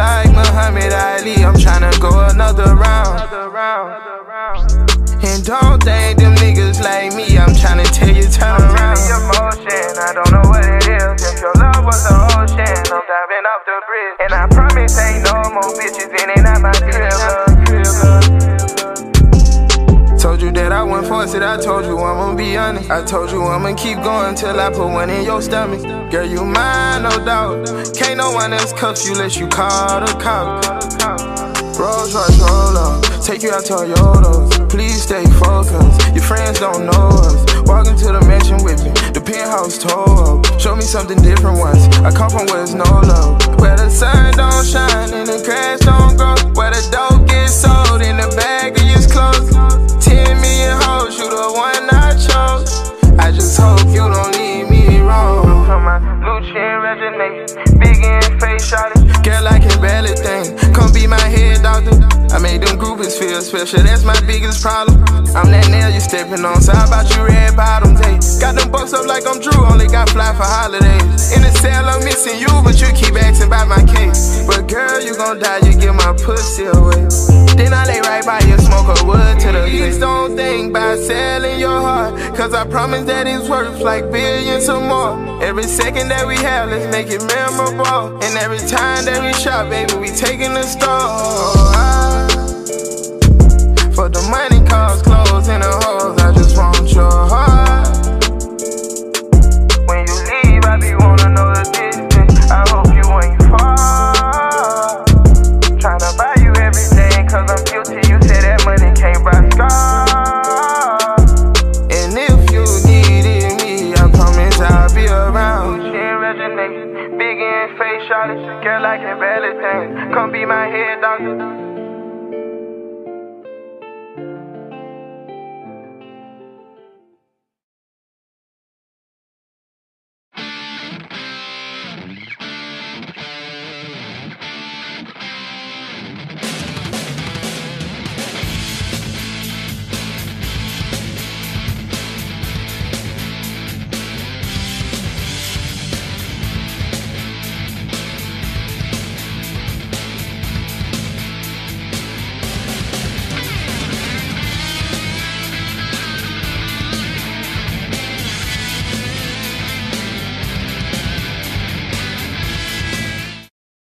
like Muhammad Ali, I'm tryna go another round. And don't think them niggas like me, I'm tryna tell you turn around. Emotion, I don't know what it is. If your love was the ocean, I'm diving off the bridge. And I promise ain't no more bitches in and out my crib. Told you that I wouldn't force it, I told you I'ma be honest. I told you I'ma keep going till I put one in your stomach. Girl, you mine, no doubt. Can't no one else cuff you unless you call the cops. Rolls Royce, roll up, take you out to Toyotas. Please stay focused, your friends don't know us. Walk into the mansion with me, the penthouse tore up. Show me something different once, I come from where there's no love. Where the sun don't shine and the grass don't grow. Where the dope gets sold and the bag is closed. 10 million hoes, you the one I chose. I just hope you don't leave me wrong. From my Lucien resume, big in face shot it. Girl, I can barely think, come be my head doctor. I made them groupies feel special, that's my biggest problem. I'm that nail you stepping on, so how about you red bottoms, hey? Got them bucks up like I'm Drew, only got fly for holidays. In the cell I'm missing you, but you keep asking about my case. But girl, you gon' die, you give my pussy away. Then I lay right by you, smoke a wood to the face. Don't think about selling your heart, cause I promise that it's worth like billions or more. Every second that we have, let's make it memorable. And every time that we shop, baby, we taking the store. For the money, cars, clothes, and the hoes, I just want your heart. When you leave, I be wanna know the distance. I hope you ain't far. Tryna buy you everything, cause I'm guilty. You said that money can't buy scars. And if you needed me, I promise I'll be around. Big in face shot it, girl, I can barely think. Come be my head doctor.